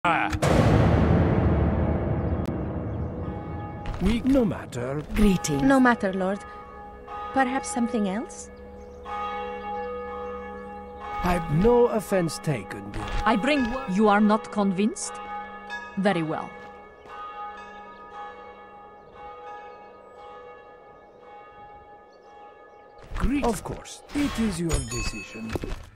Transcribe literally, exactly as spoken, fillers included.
We no matter. Greetings. No matter, Lord. Perhaps something else? I've no offense taken. I bring. You are not convinced? Very well. Of course, it is your decision.